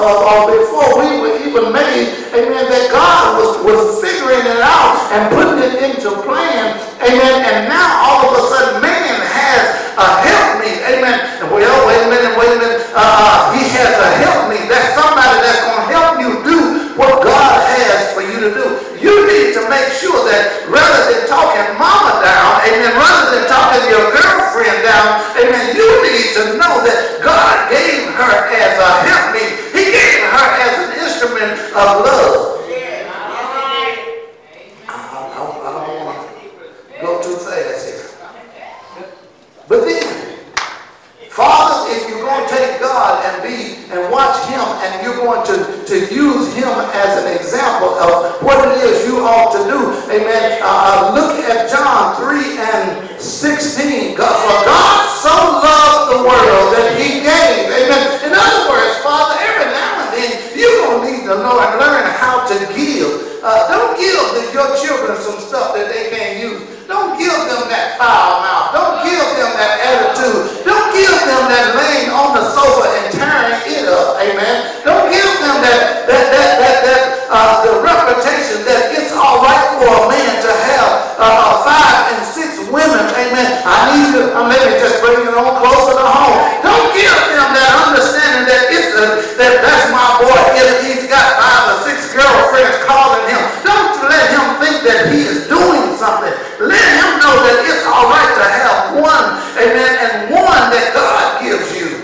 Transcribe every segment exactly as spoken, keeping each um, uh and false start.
uh, or before we were even made, amen, that God was, was figuring it out and putting it into plan, amen, and now all of a sudden man has a helpmeet, amen. And well, wait a minute, wait a minute, uh, uh, he has a helpmeet. That's somebody that's going to help you do what God has for you to do. You need to make sure that rather than talking mama down, amen, rather than talking your girlfriend down, amen, you need to know that God gave her as a helpmeet. He gave her as an instrument of love. Yeah. I, I, I don't want to go too fast here. But then, fathers, if you're going to take God and be and watch him and you're going to, to use him as an example of what it is you ought to do, amen, uh, look at John three and sixteen. God, for God so loved the world that he gave, amen. In other words, Father, every now and then you're going to need to know and learn how to give. Uh, don't give the, your children some stuff that they can't use. Don't give them that foul mouth. Don't give them that attitude. Don't give them that laying on the sofa and tearing it up. Amen. Don't give them that that that that, that uh, the reputation that it's all right for a man to have uh, five and six women. Amen. I need to. Uh, maybe just bring it on closer to home. Don't give them that understanding that it's a, that that's my boy. If he's got five or six girlfriends calling him, don't let him think that he is doing something. Let him know that it's all right to have one, amen, and one that God gives you.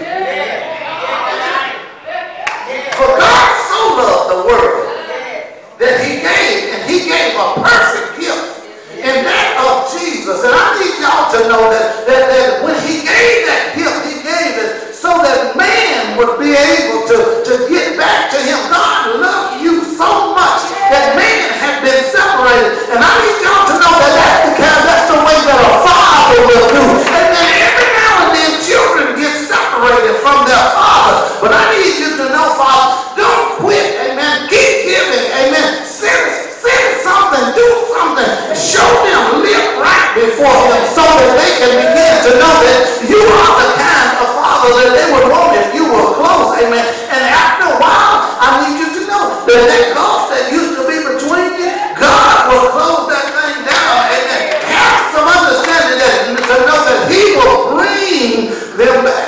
For God so loved the world that he gave, and he gave a perfect gift, and that of Jesus. And I need y'all to know that, that, that when he gave that gift, he gave it so that man would be able to, to get back to him. God loved you so much that man had been separated. And I need y'all to know that that's the kind, that's the way that a father will do. And then every now and then children get separated from their father. But I need you to know, Father, don't quit, amen. Keep giving, amen. Send, send something, do something. Show them, live right before them so that they can begin to know that you are the kind of father that they would want if you were close, amen. And after a while, I need you to know that that gulf that used to be between you, God will close that thing down, amen. Have some understanding that to know that he will bring them back.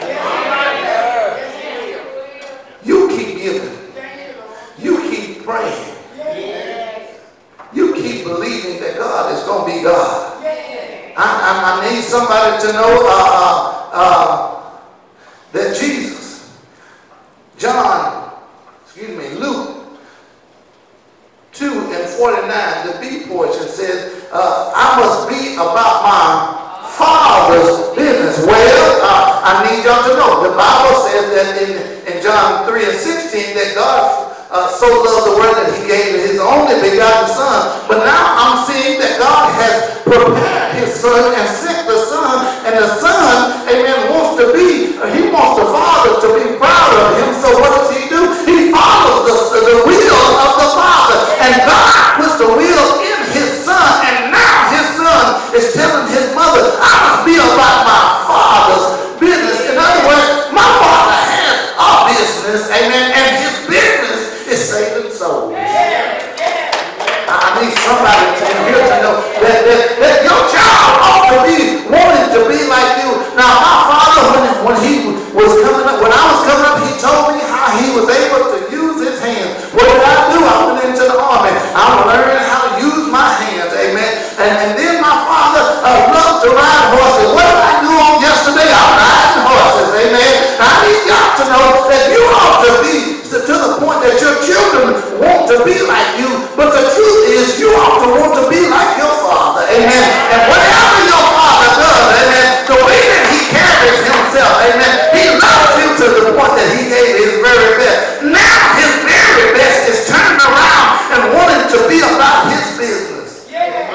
You keep giving. You keep praying. You keep believing that God is going to be God. I, I, I need somebody to know uh, uh, that Jesus, John, excuse me, Luke two and forty-nine, the B portion says, uh, I must be about my Father's business. Well, uh, I need y'all to know, the Bible says that in, in John three and sixteen that God Uh, so loved the world that he gave his only begotten son. But now I'm seeing that God has prepared his son and sent the son, and the son, amen, wants to be, he wants the Father to be proud of him. So what does he do? He follows the, the will of the Father, and God puts the will in his son, and now his son is telling his mother, I must be about my Father's business. In other words, my Father has a business, amen, and his business is saving souls. Yeah, yeah. I need somebody to here to know that, that, that your child ought to be wanting to be like you. Now, my father, when, when he was coming up, when I was coming up, he told me how he was able to use his hands. What did I do? I went into the army. I learned how to use my hands, amen. And, and then my father uh, loved to ride horses. What did I do on yesterday? I'm riding horses, amen. I need y'all to know that you ought to be to the point that your children want to be like you, but the truth is you ought to want to be like your father, amen. And whatever your father does, amen, the way that he carries himself, amen, he loves you to the point that he gave his very best. Now his very best is turning around and wanting to be about his business.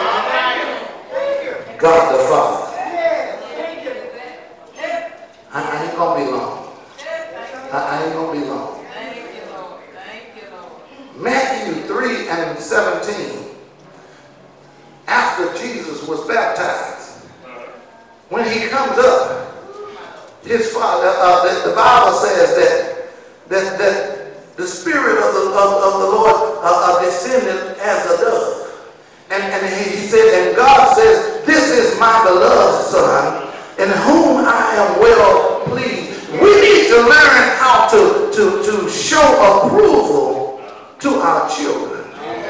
God the Father. I, I ain't gonna be long. I, I ain't gonna be long. Matthew three and seventeen, after Jesus was baptized, when he comes up, his father, uh, the, the Bible says that, that, that the Spirit of the, of, of the Lord uh, uh, descended as a dove. And, and he, he said, and God says, this is my beloved Son, in whom I am well pleased. We need to learn how to, to, to show approval to our children.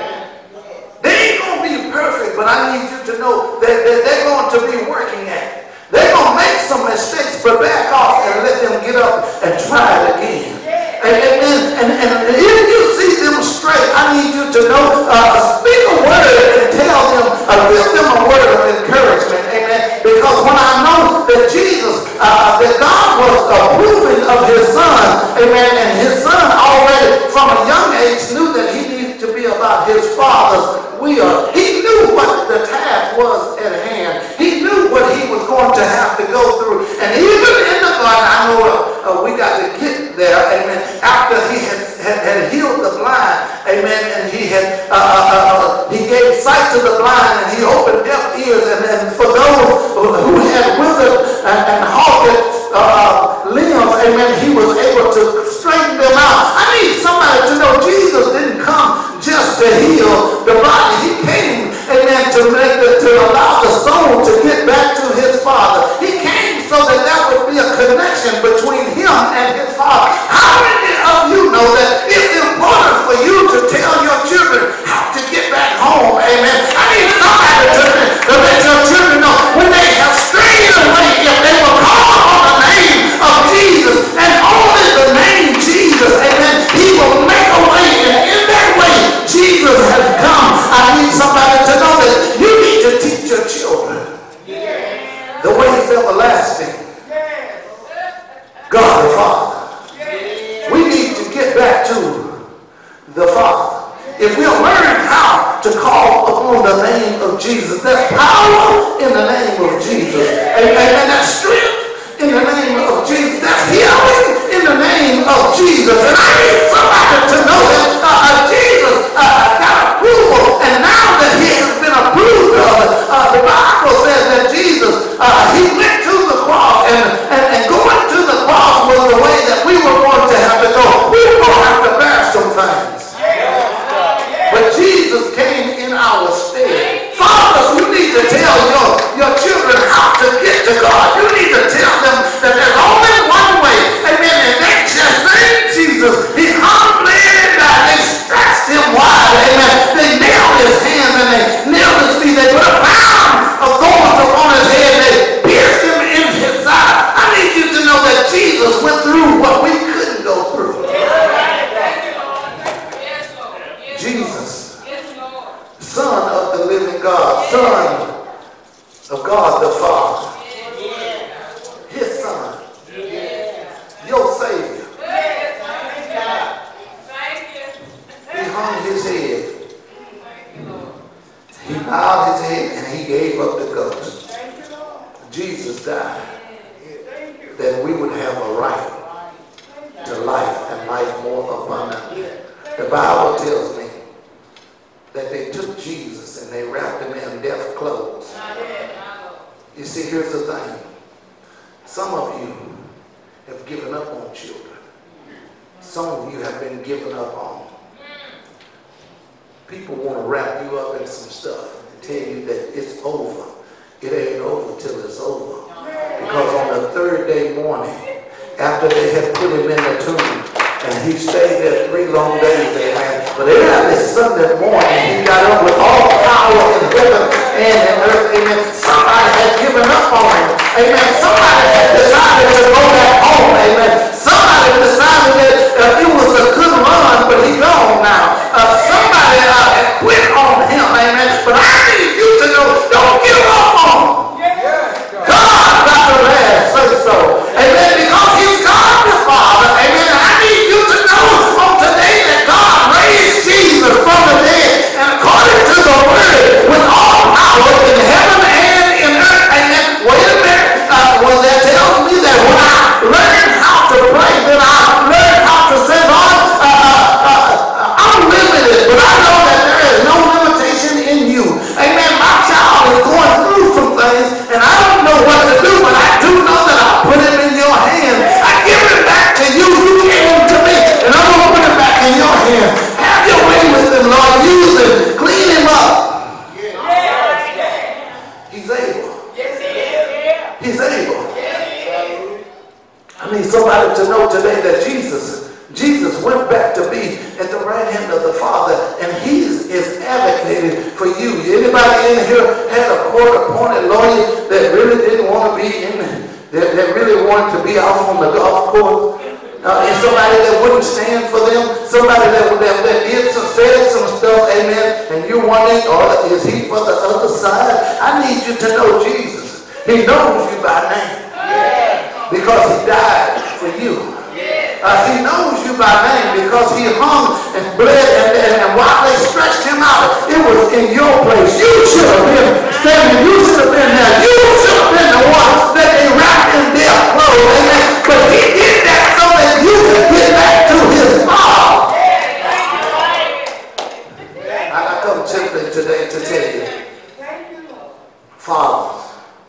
They ain't going to be perfect, but I need you to know that, that they're going to be working at it. They're going to make some mistakes, but back off and let them get up and try it again. And, and, and, and if you see them straight, I need you to know, uh, speak a word and tell them, uh, give them a word of encouragement. Amen. Because when I know that Jesus, uh, that God was approving of his son, amen, and his son already from a young age knew that he needed to be about his father's will. He knew what the task was at hand. He knew what he was going to have to go through. And even in the garden, I know uh, uh, we got to get there, amen, after he had, had, had healed the blind, amen, and he had, uh, uh, uh, he gave sight to the blind, and he opened deaf ears, and then for those who had withered and, and halted uh, limbs, amen, he was able to straighten them out. I need somebody to know Jesus didn't come just to heal the body. He came, amen, to make the, to allow the soul to get back to his Father. He came so that there would be a connection between him and his Father. How many of you know that it's important for you to tell your children how to get back home? Amen. I need somebody to, to let your children know when they have strayed away, if they will call on the name of Jesus and only the name Jesus, amen, he will make a way, and in that way Jesus has come. I need somebody to know that you need to teach your children yes. the way is everlasting. Yes. God the Father. Yes. We need to get back to the Father. If we'll learn how to call upon the name of Jesus, there's power in the name of Jesus. Amen. And that's strength in the name of Jesus. That's healing in the name of Jesus. And I need somebody to know that uh, Jesus uh, got approval, and now that he has been approved of, uh, the Bible says that Jesus, uh, he went to the cross, and, and, and going to the cross was the way that we were going to have to go. We were going to have to bear some things. But Jesus came in our stead. Fathers, you need to tell your, your children how to get to God. You need to tell them that there's only one way. Amen. And that's just saying Jesus. He humbly died. They stretched him wide. Amen. They nailed his hands and they nailed his feet. They put a pound of thorns upon his head. They pierced him in his side. I need you to know that Jesus went through what we couldn't go through. Jesus, Son of the living God, Son of God the Father, his Son, your Savior. He hung his head. He bowed his head and he gave up the ghost. Jesus died that we would have a right to life and life more abundantly. The Bible tells me that they took Jesus and they wrapped him in death clothes. You see, here's the thing. Some of you have given up on children. Some of you have been given up on. People want to wrap you up in some stuff and tell you that it's over. It ain't over till it's over. Because on the third day morning, after they had put him in the tomb, and he stayed there three long days, amen. But early Sunday morning, he got up with all power in heaven and in earth, amen. Somebody had given up on him, amen. Somebody had decided to go back home, amen. Somebody decided that uh, it was a good run, but he's gone now. Uh, somebody uh, had quit on him, amen. But I need you to know, don't give up on him. God got the last say so, amen. Because he's God the Father, amen. I need you to know on today that God raised Jesus from the dead, and according to the word, with all power in heaven and in earth, amen. Wait a minute, uh, well, that tells I need somebody to know today that Jesus, Jesus went back to be at the right hand of the Father, and he is, is advocating for you. Anybody in here had a court-appointed lawyer that really didn't want to be in, that, that really wanted to be off on the golf course? Uh, and somebody that wouldn't stand for them, somebody that, that, that did some, said some stuff, amen, and you wondering, or is he for the other side? I need you to know Jesus. He knows you by name. Yeah. Because he died for you. Yeah. Uh, he knows you by name because he hung and bled, and, and, and while they stretched him out, it was in your place. You should have been standing. You should have been there. You should have been the one that they wrapped in their clothes, amen. But he did that so that you could get back to his Father. I, I come simply today to tell you, fathers,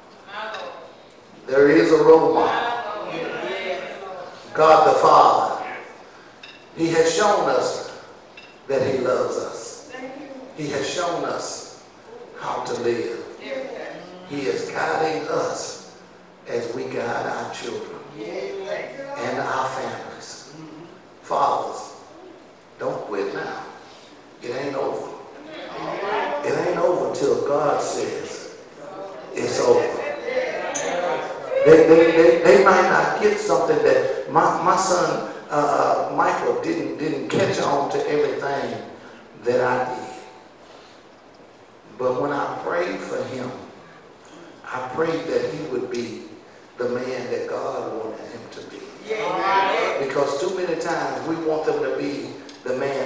there is a role model. God the Father. He has shown us that he loves us. He has shown us how to live. He is guiding us as we guide our children and our families. Fathers, don't quit now. It ain't over. It ain't over till God says it's over. They, they, they, they might not get something that my, my son uh, Michael didn't, didn't catch on to everything that I did. But when I prayed for him, I prayed that he would be the man that God wanted him to be. Yeah. Because too many times we want them to be the man